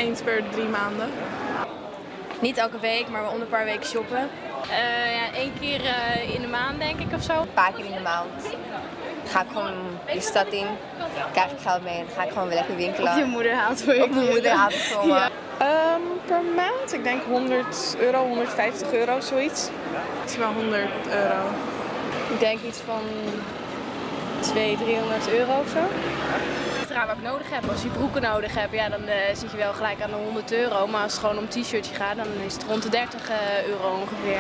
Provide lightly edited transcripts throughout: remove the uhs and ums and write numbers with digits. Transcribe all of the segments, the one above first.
eens per 3 maanden. Niet elke week, maar wel om een paar weken shoppen. Ja, 1 keer in de maand denk ik of zo. Een paar keer in de maand. Ga ik gewoon de stad in, krijg ik geld mee en ga ik gewoon weer lekker winkelen. Of je moeder haalt voor je. Of mijn moeder haalt het voor me. Ja. Per maand, ik denk €100, €150, zoiets. Het is wel €100. Ik denk iets van 200-300 € of zo. Eraan wat ik nodig heb. Als je broeken nodig hebt, ja, dan zit je wel gelijk aan de €100. Maar als het gewoon om een t-shirtje gaat, dan is het rond de €30 ongeveer.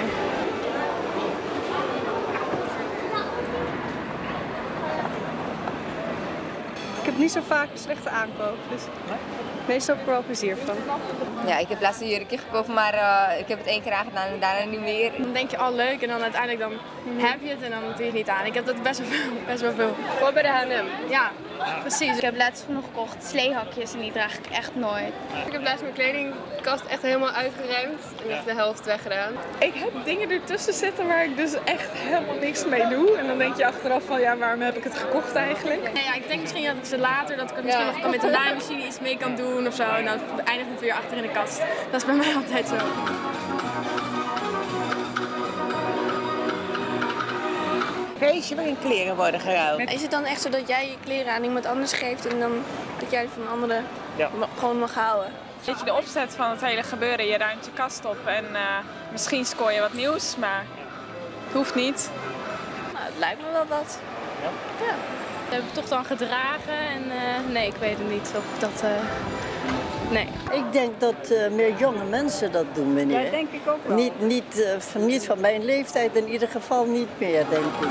Ik heb niet zo vaak een slechte aankoop, dus meestal heb ik er wel plezier van. Ja, ik heb laatst een jurkje gekocht, maar ik heb het 1 keer aangedaan en daarna niet meer. Dan denk je, oh leuk, en dan uiteindelijk dan heb je het en dan doe je het niet aan. Ik heb dat best wel veel. Gewoon bij de H&M. Ja, precies. Ik heb laatst nog gekocht sleehakjes en die draag ik echt nooit. Ik heb laatst mijn kledingkast echt helemaal uitgeruimd en echt de helft weggedaan. Ik heb dingen ertussen zitten waar ik dus echt helemaal niks mee doe. En dan denk je achteraf van, ja, waarom heb ik het gekocht eigenlijk? Ja, ik denk misschien dat ik ze later, dat ik er misschien nog met de naaimachine iets mee kan doen of zo. En dan eindigt het weer achter in de kast. Dat is bij mij altijd zo. Feestje waarin kleren worden geruild. Is het dan echt zo dat jij je kleren aan iemand anders geeft en dan dat jij van anderen gewoon mag houden? Weet je, de opzet van het hele gebeuren, je ruimt je kast op en misschien scoor je wat nieuws, maar het hoeft niet. Nou, het lijkt me wel wat. Ja. We hebben het toch dan gedragen en nee, ik weet het niet of dat... Nee. Ik denk dat meer jonge mensen dat doen, meneer. Dat denk ik ook wel. Niet van mijn leeftijd, in ieder geval niet meer, denk ik.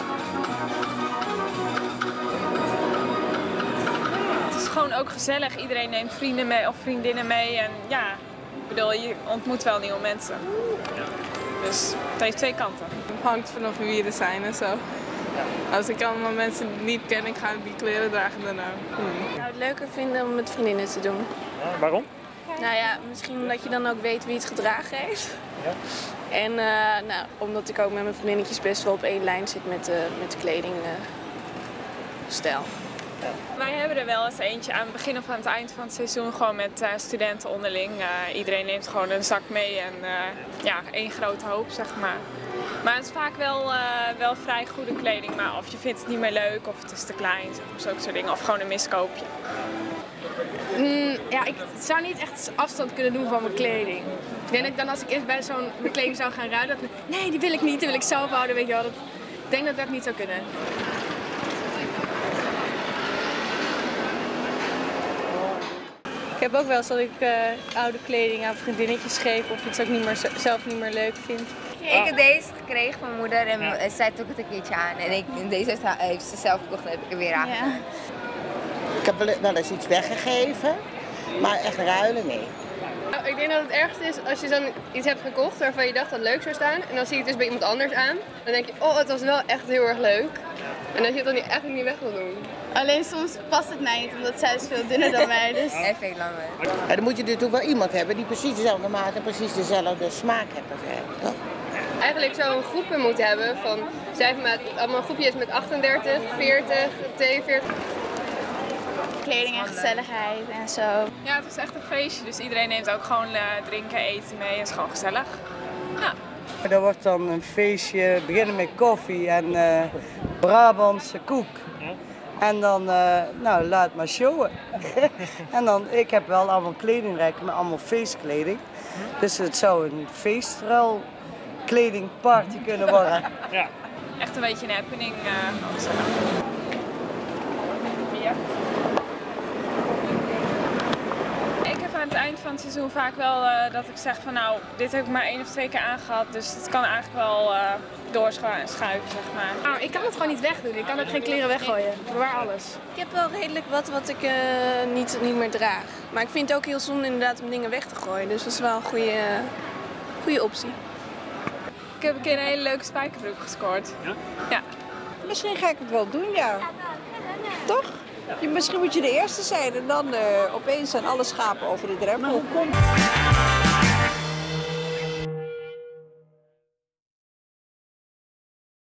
Het is gewoon ook gezellig, iedereen neemt vrienden mee of vriendinnen mee en ja, ik bedoel, je ontmoet wel nieuwe mensen. Dus het heeft 2 kanten. Het hangt vanaf wie er zijn en zo. Als ik allemaal mensen niet ken, ik ga die kleren dragen, dan Ik zou het leuker vinden om met vriendinnen te doen. Waarom? Nou ja, misschien omdat je dan ook weet wie het gedragen heeft. Ja. En nou, omdat ik ook met mijn vriendinnetjes best wel op één lijn zit met de kledingstijl. Wij hebben er wel eens eentje aan het begin of aan het eind van het seizoen gewoon met studenten onderling. Iedereen neemt gewoon een zak mee en ja, 1 grote hoop, zeg maar. Maar het is vaak wel vrij goede kleding, maar of je vindt het niet meer leuk of het is te klein of zulke soort dingen. Of gewoon een miskoopje. Ja, ik zou niet echt afstand kunnen doen van mijn kleding. Ik denk dat dan als ik eerst bij mijn kleding zou gaan ruilen, dat nee, die wil ik niet, die wil ik zelf houden, weet je wel. Ik denk dat dat niet zou kunnen. Ik heb ook wel eens dat ik oude kleding aan vriendinnetjes geef of iets dat ik zelf niet meer leuk vind. Ik heb deze gekregen van mijn moeder en zij trok het een keertje aan. En deze heeft ze zelf gekocht en heb ik er weer aan gedaan. Ik heb wel eens iets weggegeven, maar echt ruilen niet. Nou, ik denk dat het ergste is als je dan iets hebt gekocht waarvan je dacht dat het leuk zou staan. En dan zie je het dus bij iemand anders aan. Dan denk je, oh, het was wel echt heel erg leuk. En dat je het dan eigenlijk niet weg wil doen. Alleen soms past het mij niet, omdat zij is veel dunner dan mij. Dus... En veel langer. En dan moet je natuurlijk wel iemand hebben die precies dezelfde maat en precies dezelfde smaak hebben. Toch? Eigenlijk zou een groepen moeten hebben van, zij met allemaal groepjes met 38, 40, 42. Kleding en gezelligheid en zo. Ja, het is echt een feestje, dus iedereen neemt ook gewoon drinken, eten mee. Het is gewoon gezellig. Ja. Er wordt dan een feestje, beginnen met koffie en Brabantse koek. En dan, nou, laat maar showen. En dan, ik heb wel allemaal kledingrijken met allemaal feestkleding. Dus het zou een feestruil kledingparty kunnen worden. Ja. Echt een beetje een happening. Ik heb aan het eind van het seizoen vaak wel dat ik zeg van nou, dit heb ik maar 1 of 2 keer aangehad, dus het kan eigenlijk wel doorschuiven, zeg maar. Nou, ik kan het gewoon niet wegdoen. Ik kan ook geen kleren weggooien. Ik bewaar alles. Ik heb wel redelijk wat ik niet meer draag. Maar ik vind het ook heel zonde inderdaad om dingen weg te gooien. Dus dat is wel een goede optie. Ik heb een keer een hele leuke spijkerbroek gescoord. Ja? Ja. Misschien ga ik het wel doen, ja. Toch? Misschien moet je de eerste zijn en dan opeens zijn alle schapen over de drempel.